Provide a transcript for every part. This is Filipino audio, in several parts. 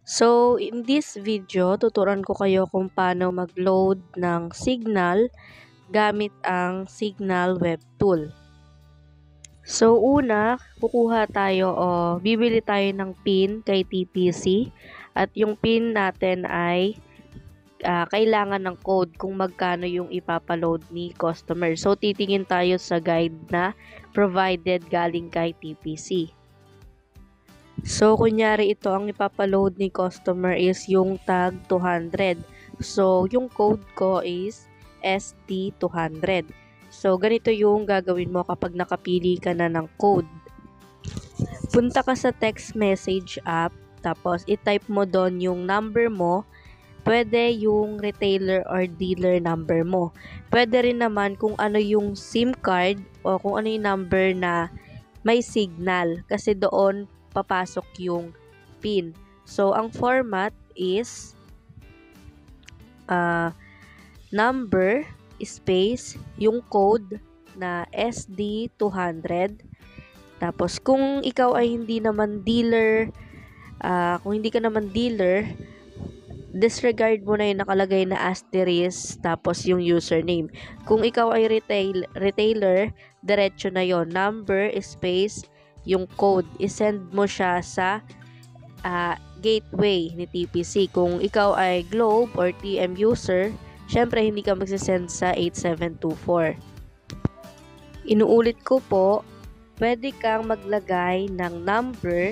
So, in this video, tuturuan ko kayo kung paano mag-load ng Signal gamit ang Signal Web Tool. So, una, kukuha tayo o bibili tayo ng pin kay TPC at yung pin natin ay kailangan ng code kung magkano yung ipapaload ni customer. So, titingin tayo sa guide na provided galing kay TPC. So, kunyari ito ang ipapaload ni customer is yung tag 200. So, yung code ko is SD200. So, ganito yung gagawin mo kapag nakapili ka na ng code. Punta ka sa text message app, tapos i-type mo doon yung number mo. Pwede yung retailer or dealer number mo. Pwede rin naman kung ano yung SIM card o kung ano yung number na may signal. Kasi doon papasok yung PIN. So, ang format is number, space, yung code na SD200. Tapos, kung ikaw ay hindi naman dealer, kung hindi ka naman dealer, disregard mo na yung nakalagay na asterisk tapos yung username. Kung ikaw ay retailer, diretso na yon, number, space, yung code, isend mo siya sa gateway ni TPC. Kung ikaw ay Globe or TM user, syempre hindi ka magsisend sa 8724. Inuulit ko po, pwede kang maglagay ng number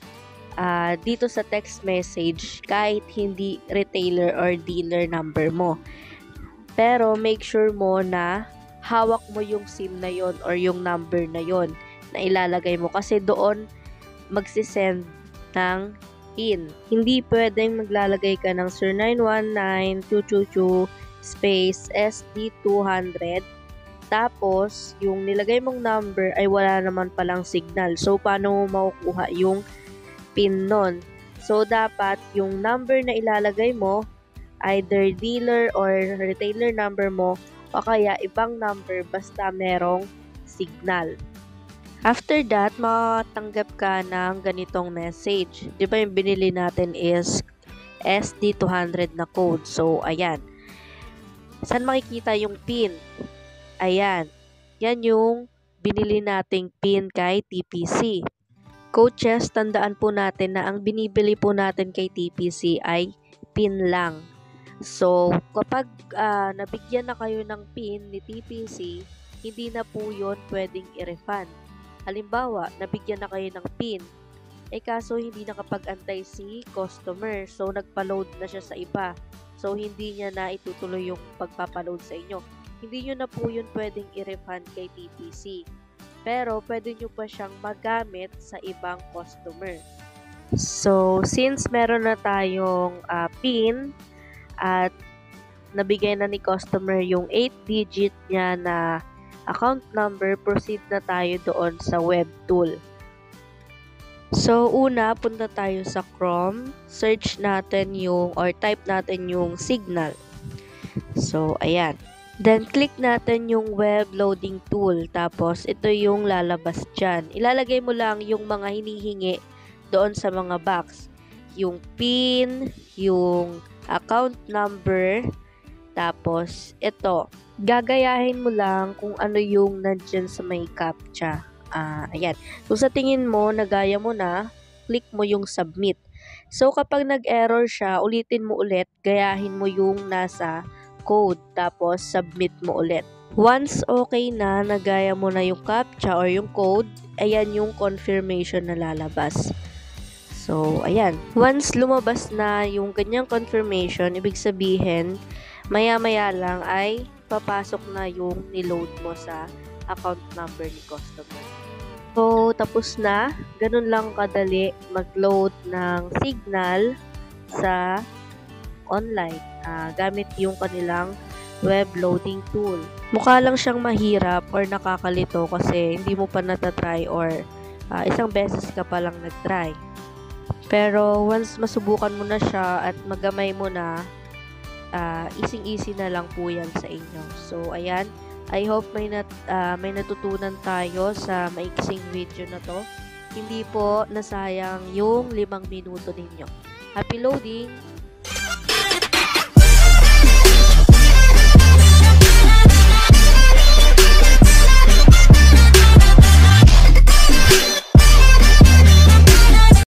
dito sa text message kahit hindi retailer or dealer number mo. Pero make sure mo na hawak mo yung SIM na yon or yung number na yon na ilalagay mo kasi doon magsisend ng PIN. Hindi pwedeng maglalagay ka ng 0919-222 space SD200 tapos yung nilagay mong number ay wala naman palang signal. So, paano mo makukuha yung PIN nun? So, dapat yung number na ilalagay mo, either dealer or retailer number mo o kaya ibang number basta merong signal. After that, makatanggap ka ng ganitong message. Di ba yung binili natin is SD200 na code. So, ayan. Saan makikita yung PIN? Ayan. Yan yung binili nating PIN kay TPC. Coaches, tandaan po natin na ang binibili po natin kay TPC ay PIN lang. So, kapag nabigyan na kayo ng PIN ni TPC, hindi na po yun pwedeng i-refund. Halimbawa, nabigyan na kayo ng PIN, kaso hindi nakapag-antay si customer. So, nagpa-load na siya sa iba. So, hindi niya na itutuloy yung pagpapaload sa inyo. Hindi nyo na po yun pwedeng i-refund kay TPC. Pero, pwede nyo pa siyang magamit sa ibang customer. So, since meron na tayong PIN at nabigay na ni customer yung 8-digit niya na account number, proceed na tayo doon sa web tool. So, una, punta tayo sa Chrome, search natin yung, or type natin yung Signal. So, ayan. Then, click natin yung web loading tool. Tapos, ito yung lalabas dyan. Ilalagay mo lang yung mga hinihingi doon sa mga box. Yung PIN, yung account number, tapos, ito. Gagayahin mo lang kung ano yung nandyan sa may CAPTCHA. Ayan. Kung sa tingin mo, nagaya mo na, click mo yung submit. So, kapag nag-error siya, ulitin mo ulit, gayahin mo yung nasa code, tapos submit mo ulit. Once okay na, nagaya mo na yung CAPTCHA or yung code, ayan yung confirmation na lalabas. So, ayan. Once lumabas na yung ganyang confirmation, ibig sabihin, maya-maya lang ay papasok na yung niload mo sa account number ni customer. So, tapos na. Ganun lang kadali mag-load ng Signal sa online gamit yung kanilang web loading tool. Mukha lang siyang mahirap or nakakalito kasi hindi mo pa natatry or isang beses ka pa lang nag-try. Pero once masubukan mo na siya at magamay mo na, easy-easy na lang po yan sa inyo. So, ayan. I hope may natutunan tayo sa maiksing video na to. Hindi po nasayang yung 5 minuto ninyo. Happy loading!